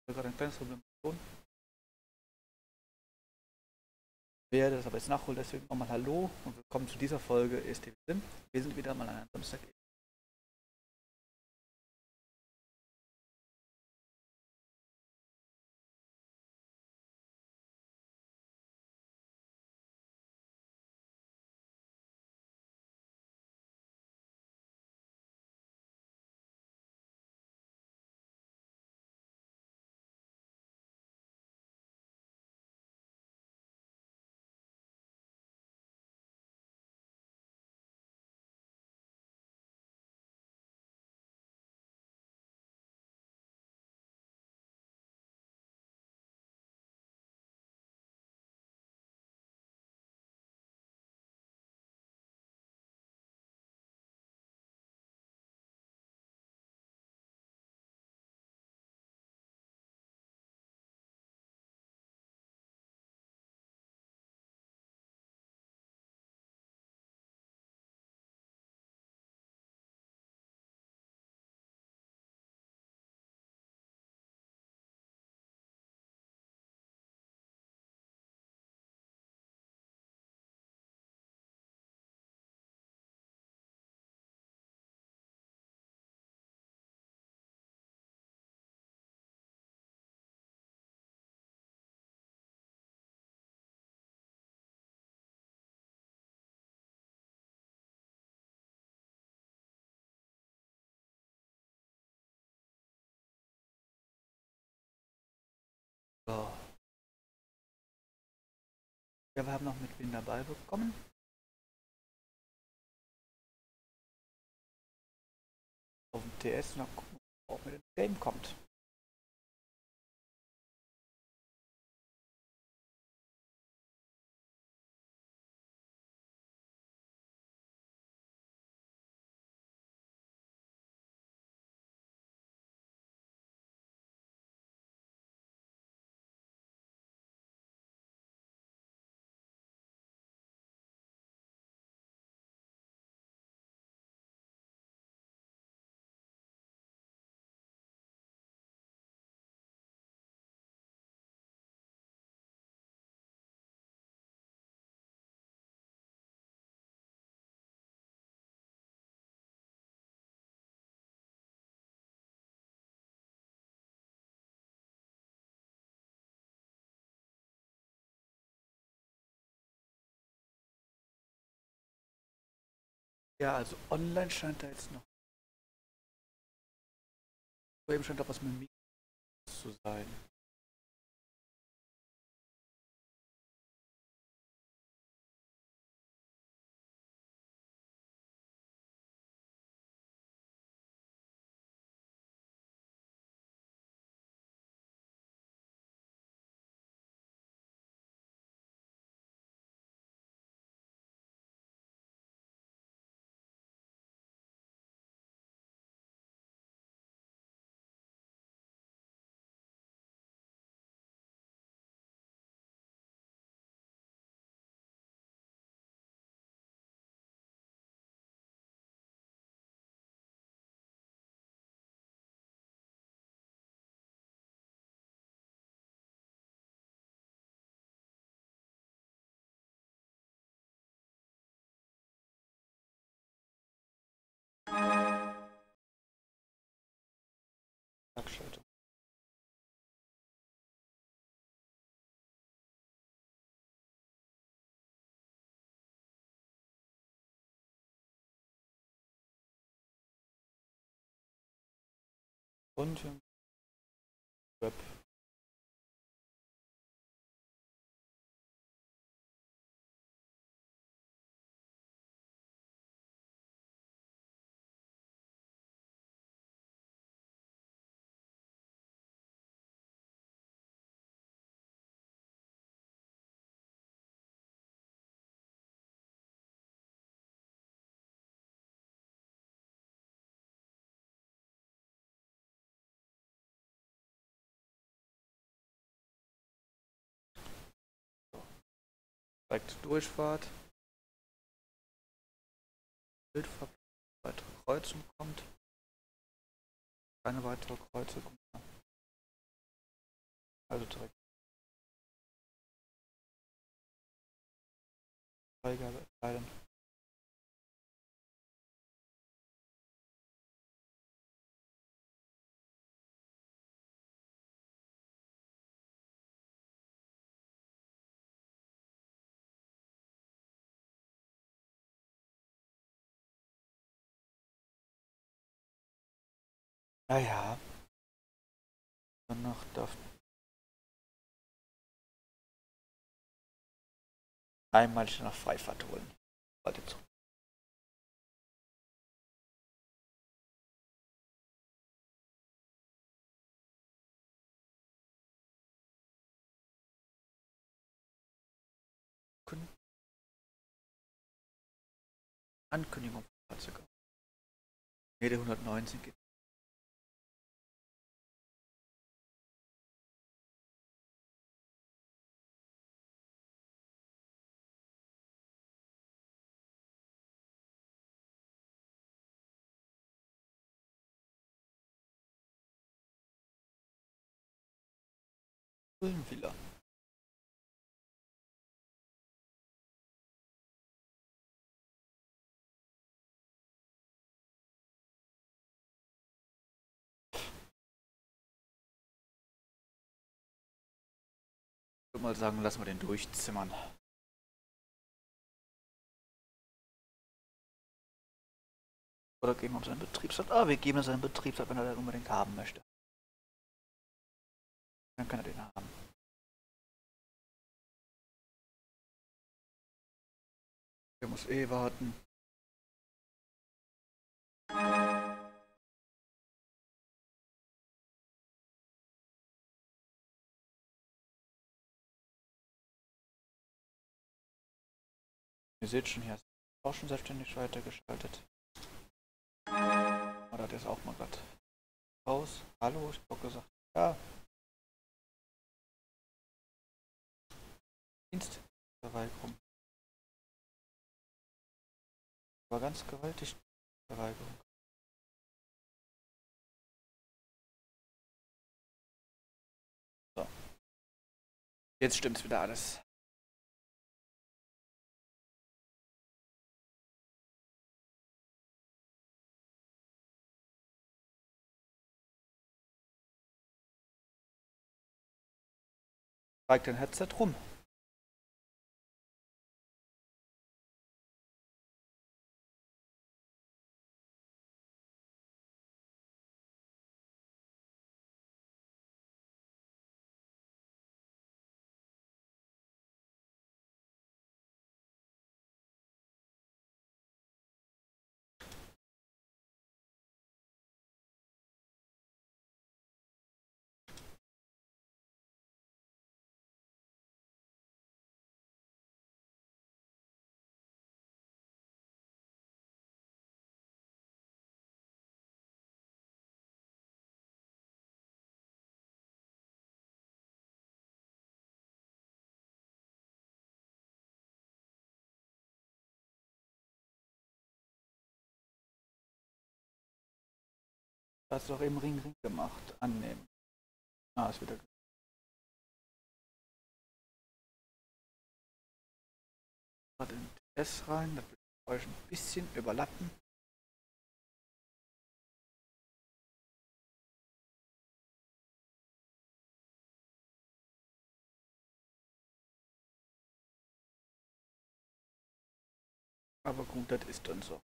gerade ein kleines Problem. Ich werde das aber jetzt nachholen, deswegen nochmal Hallo und willkommen zu dieser Folge EST Sim. Wir sind wieder mal an einem Samstag. So. Ja, wir haben noch mit wen dabei bekommen. Auf dem TS und dann gucken, ob auch mit dem Game kommt. Ja, also online scheint da jetzt noch. Eben scheint da was mit Mikros zu sein. Schaltung. Und Web. Direkt Durchfahrt. Bildverbindung. Weitere Kreuzung kommt. Keine weitere Kreuzung. Also direkt Freigabe erteilen. Naja, danach darf einmal nach Freifahrt holen. Warte zu. Ankündigung von Fahrzeug. Ne, der 119 geht. Villa. Ich würde mal sagen, lassen wir den durchzimmern. Oder geben wir uns einen Betriebsrat? Ah, wir geben uns einen Betriebsrat, wenn er den unbedingt haben möchte. Dann kann er den haben. Der muss eh warten. Ihr seht schon, hier ist auch schon selbstständig weitergeschaltet. Oder der ist auch mal gerade raus. Hallo, ich hab gesagt. Ja. Dienstverweigerung. War ganz gewaltig Verweigerung. So. Jetzt stimmt's wieder alles. Zeigt dein Headset rum. Du hast doch eben Ring gemacht. Annehmen. Ah, ist wieder. Gerade in S rein. Das wird euch ein bisschen überlappen. Aber gut, das ist dann so.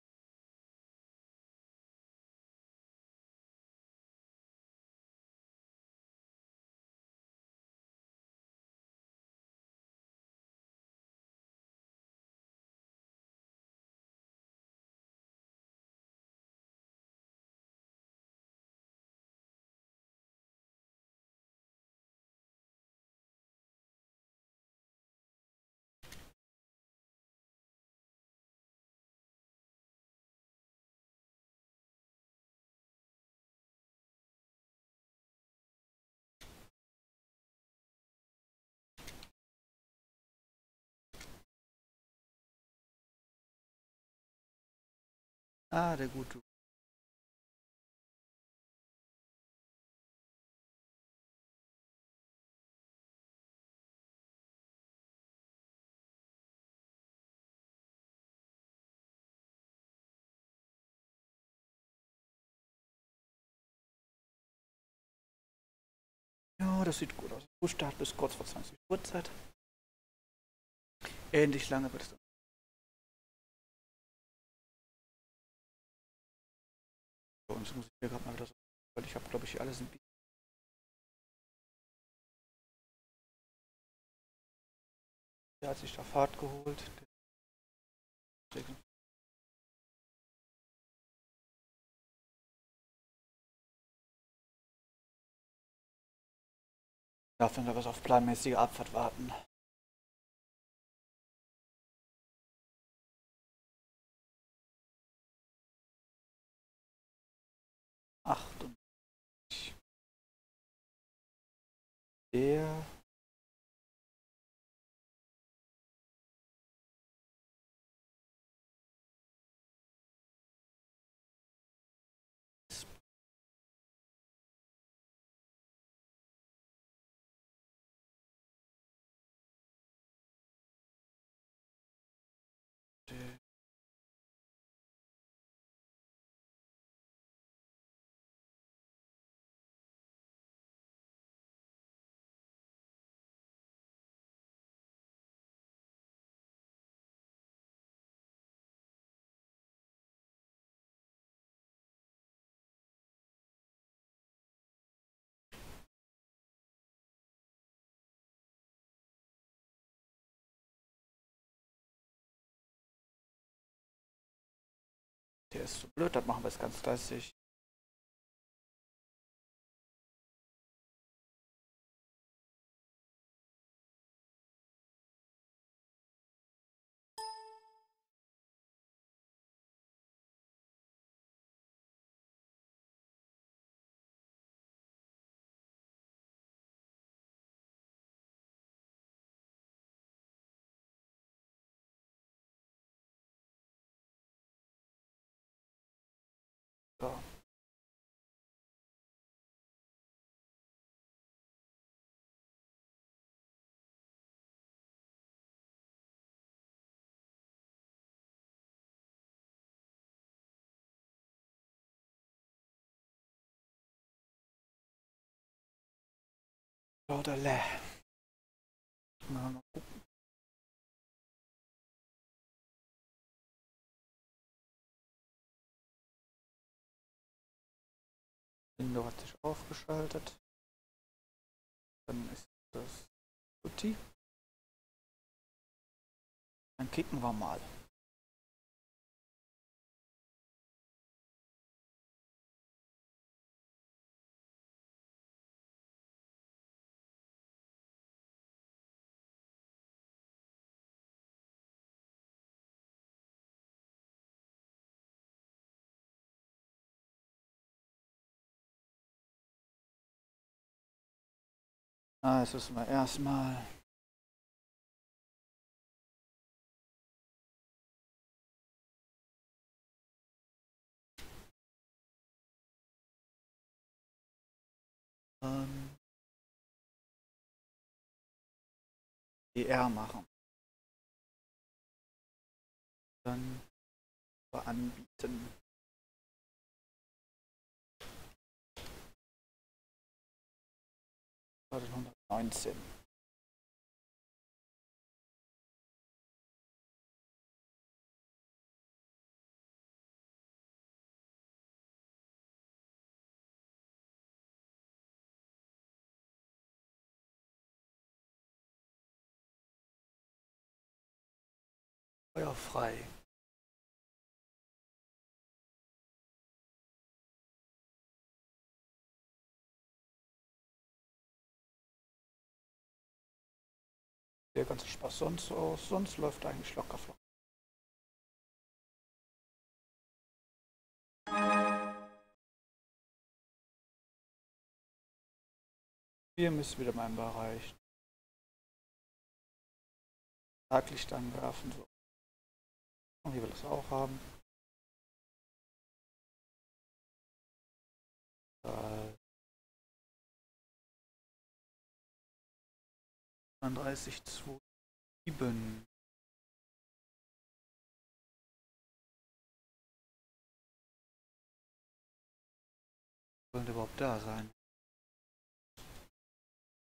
Ah, der gute. das sieht gut aus. Frühstart bis kurz vor 20 Uhr Uhrzeit. Ähnlich lange wird es dann. So, und jetzt muss ich hier gerade mal wieder so, weil ich habe, glaube ich, hier alles ein bisschen. Der hat sich da Fahrt geholt. Darf dann aber auf planmäßige Abfahrt warten. Achtung. Der ist so blöd, das machen wir jetzt ganz fleißig. So. Oder le. Mal gucken. Window hat sich aufgeschaltet. Dann ist das Tutti. Dann kicken wir mal. Jetzt müssen wir erstmal DR machen. Dann anbieten. Das war 119. Feuer frei. Der ganze Spaß sonst aus. Sonst läuft eigentlich locker flott. Wir müssen wieder mal im Bereich Taglicht anwerfen. So. Und hier will es auch haben. 32,27. Sollen die überhaupt da sein?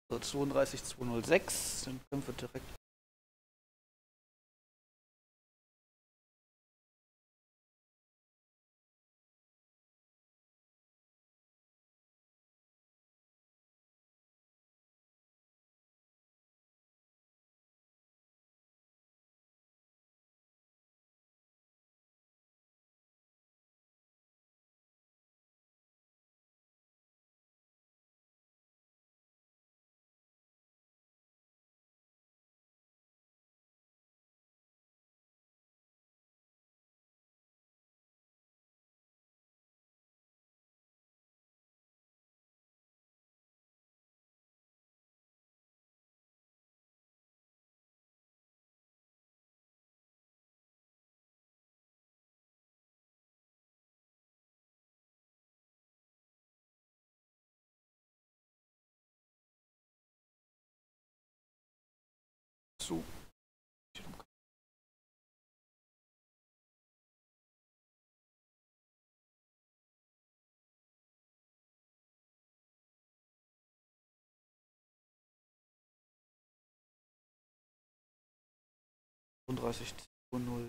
So 32206, dann können wir direkt. So. 32,20.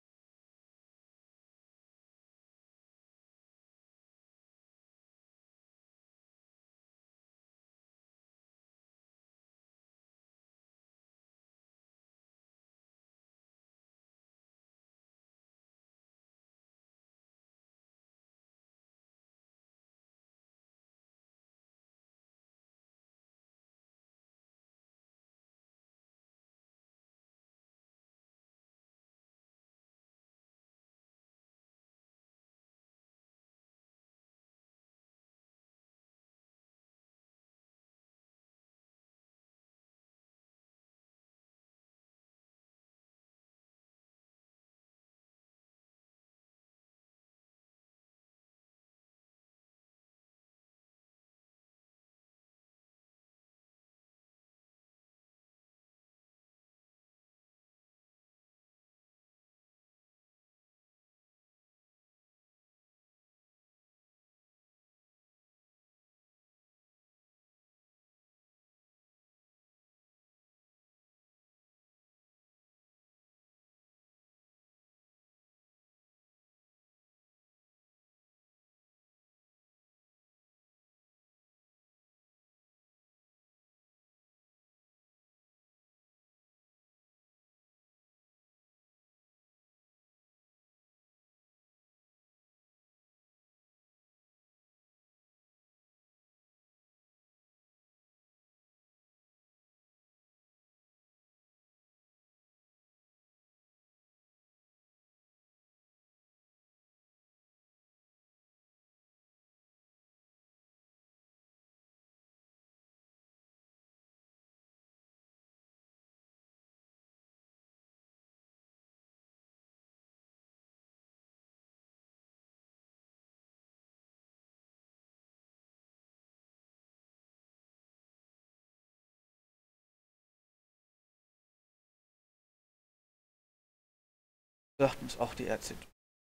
Sagt uns auch die RC.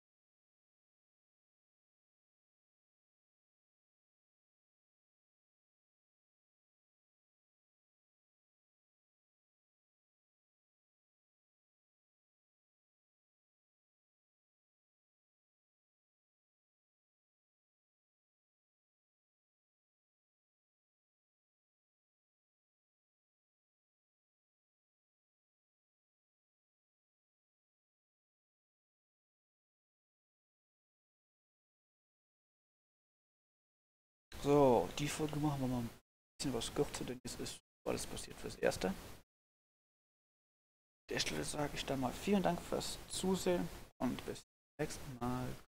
So, die Folge machen wir mal ein bisschen was kürzer, denn es ist alles passiert fürs Erste. An der Stelle sage ich dann mal vielen Dank fürs Zusehen und bis zum nächsten Mal.